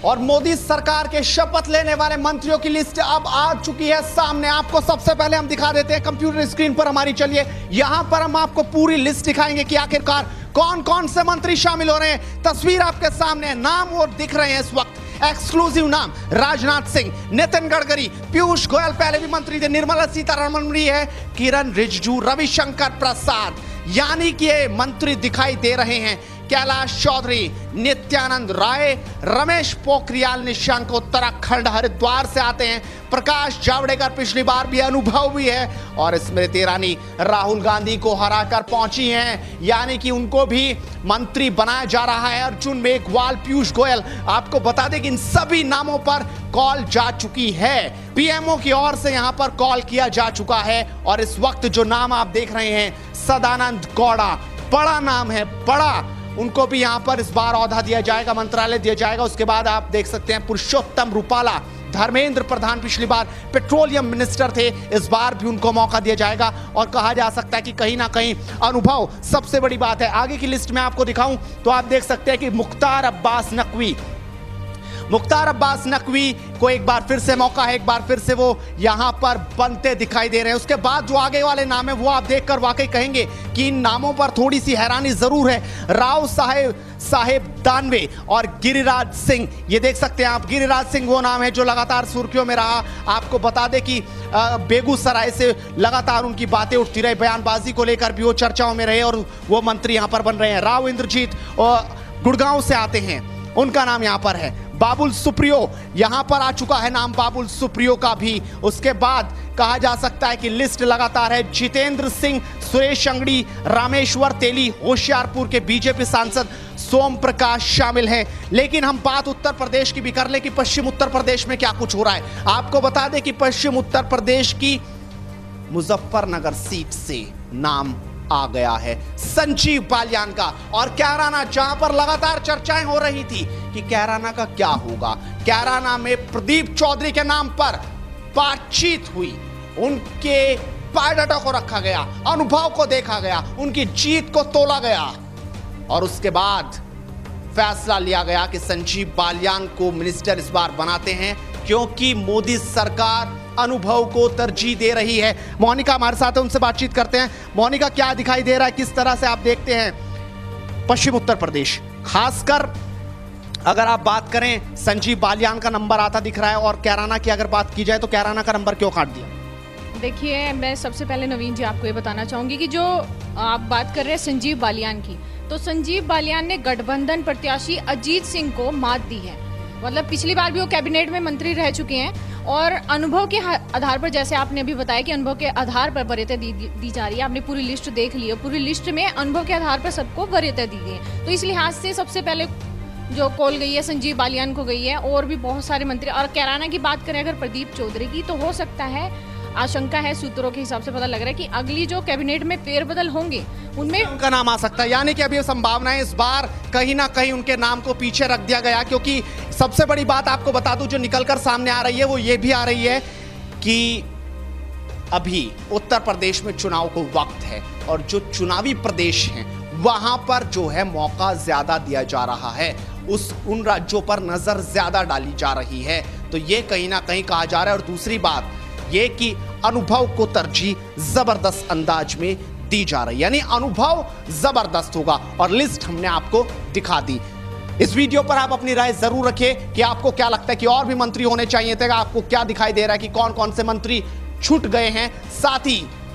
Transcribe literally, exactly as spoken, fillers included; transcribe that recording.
और मोदी सरकार के शपथ लेने वाले मंत्रियों की लिस्ट अब आ चुकी है सामने। आपको सबसे पहले हम दिखा देते हैं कंप्यूटर स्क्रीन पर हमारी। चलिए यहां पर हम आपको पूरी लिस्ट दिखाएंगे कि आखिरकार कौन कौन से मंत्री शामिल हो रहे हैं। तस्वीर आपके सामने, नाम और दिख रहे हैं इस वक्त। एक्सक्लूसिव नाम राजनाथ सिंह, नितिन गडकरी, पीयूष गोयल पहले भी मंत्री थे, निर्मला सीतारमण भी है, किरण रिजिजू, रविशंकर प्रसाद, यानी कि ये मंत्री दिखाई दे रहे हैं। कैलाश चौधरी, नित्यानंद राय, रमेश पोखरियाल निशंक उत्तराखंड हरिद्वार से आते हैं, प्रकाश जावड़ेकर पिछली बार भी अनुभव भी है, और स्मृति ईरानी राहुल गांधी को हराकर पहुंची हैं, यानी कि उनको भी मंत्री बनाया जा रहा है। अर्जुन मेघवाल, पीयूष गोयल, आपको बता दें कि इन सभी नामों पर कॉल जा चुकी है। पीएमओ की ओर से यहां पर कॉल किया जा चुका है, और इस वक्त जो नाम आप देख रहे हैं सदानंद गौड़ा, बड़ा नाम है, बड़ा, उनको भी यहां पर इस बार औहदा दिया जाएगा, मंत्रालय दिया जाएगा। उसके बाद आप देख सकते हैं पुरुषोत्तम रूपाला, धर्मेंद्र प्रधान पिछली बार पेट्रोलियम मिनिस्टर थे, इस बार भी उनको मौका दिया जाएगा। और कहा जा सकता है कि कहीं ना कहीं अनुभव सबसे बड़ी बात है। आगे की लिस्ट में आपको दिखाऊं तो आप देख सकते हैं कि मुख्तार अब्बास नकवी, मुख्तार अब्बास नकवी को एक बार फिर से मौका है, एक बार फिर से वो यहां पर बनते दिखाई दे रहे हैं। उसके बाद जो आगे वाले नाम है वो आप देखकर वाकई कहेंगे कि इन नामों पर थोड़ी सी हैरानी जरूर है। राव साहेब साहेब दानवे और गिरिराज सिंह, ये देख सकते हैं आप, गिरिराज सिंह वो नाम है जो लगातार सुर्खियों में रहा। आपको बता दें कि बेगूसराय से लगातार उनकी बातें उठती रही, बयानबाजी को लेकर भी वो चर्चाओं में रहे, और वो मंत्री यहां पर बन रहे हैं। राव इंद्रजीत गुड़गांव से आते हैं, उनका नाम यहां पर है। बाबुल सुप्रियो, यहां पर आ चुका है नाम बाबुल सुप्रियो का भी। उसके बाद कहा जा सकता है कि लिस्ट लगातार है। जितेंद्र सिंह, सुरेश अंगड़ी, रामेश्वर तेली, होशियारपुर के बीजेपी सांसद सोम प्रकाश शामिल हैं। लेकिन हम बात उत्तर प्रदेश की भी कर ले कि पश्चिम उत्तर प्रदेश में क्या कुछ हो रहा है। आपको बता दें कि पश्चिम उत्तर प्रदेश की मुजफ्फरनगर सीट से नाम आ गया है संजीव बालियान का। और कैराना, जहां पर लगातार चर्चाएं हो रही थी कि कैराना का क्या होगा, कैराना में प्रदीप चौधरी के नाम पर बातचीत हुई, उनके बायोडाटा को रखा गया, अनुभव को देखा गया, उनकी जीत को तोला गया, और उसके बाद फैसला लिया गया कि संजीव बालियान को मिनिस्टर इस बार बनाते हैं, क्योंकि मोदी सरकार अनुभव को तरजीह दे रही है। मोनिका हमारे साथ है, उनसे बातचीत करते हैं। मोनिका, क्या दिखाई दे रहा है, किस तरह से आप देखते हैं पश्चिम उत्तर प्रदेश, खासकर अगर आप बात करें संजीव बालियान का नंबर आता दिख रहा है, और कैराना की अगर बात की जाए तो कैराना का नंबर क्यों काट दिया? देखिए, मैं सबसे पहले नवीन जी आपको ये बताना चाहूंगी कि जो आप बात कर रहे हैं संजीव बालियान की, तो संजीव बालियान ने गठबंधन प्रत्याशी अजीत सिंह को मात दी है। मतलब पिछली बार भी वो कैबिनेट में मंत्री रह चुके हैं, और अनुभव के आधार पर, जैसे आपने अभी बताया कि अनुभव के आधार पर वरीयता दी, दी, दी जा रही है। आपने पूरी लिस्ट देख ली है, पूरी लिस्ट में अनुभव के आधार पर सबको वरीयता दी गई है। तो इस लिहाज से सबसे पहले जो कॉल गई है संजीव बालियान को गई है, और भी बहुत सारे मंत्री। और कैराना की बात करें अगर प्रदीप चौधरी की, तो हो सकता है, आशंका है, सूत्रों के हिसाब से पता लग रहा है कि अगली जो कैबिनेट में फेरबदल होंगे उनमें उनका नाम आ सकता है। यानी कि अभी संभावनाएं इस बार कहीं ना कहीं उनके नाम को पीछे रख दिया गया, क्योंकि सबसे बड़ी बात आपको बता दूं जो निकलकर सामने आ रही है वो ये भी आ रही है कि अभी उत्तर प्रदेश में चुनाव को वक्त है, और जो चुनावी प्रदेश हैं वहां पर जो है मौका ज्यादा दिया जा रहा है, उस उन राज्यों पर नजर ज्यादा डाली जा रही है। तो ये कहीं ना कहीं कहा जा रहा है। और दूसरी बात ये कि अनुभव को तरजीह जबरदस्त अंदाज में दी जा रही है, यानी अनुभव जबरदस्त होगा, और लिस्ट हमने आपको दिखा दी। इस वीडियो पर आप अपनी राय जरूर रखिए कि आपको क्या लगता है कि और भी मंत्री होने चाहिए थे, आपको क्या दिखाई दे रहा है कि कौन कौन से मंत्री छूट गए हैं। साथ ही